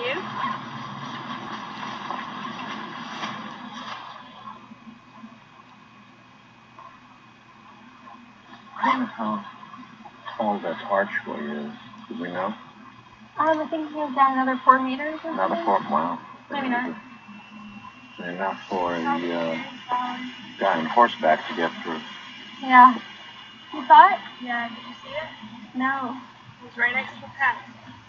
you? I don't know how tall that archway is. Do we know? I think he was down another 4 meters or something. Another 4, wow. Maybe not. Enough for a guy on horseback to get through. Yeah. You saw it? Yeah, did you see it? No. It was right next to the path.